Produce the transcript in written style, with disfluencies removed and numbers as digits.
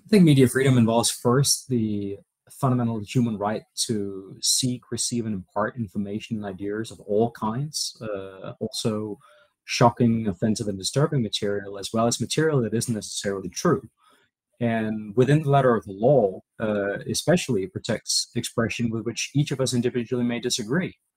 I think media freedom involves first the fundamental human right to seek, receive, and impart information and ideas of all kinds, also shocking, offensive, and disturbing material, as well as material that isn't necessarily true. And within the letter of the law, especially, it protects expression with which each of us individually may disagree.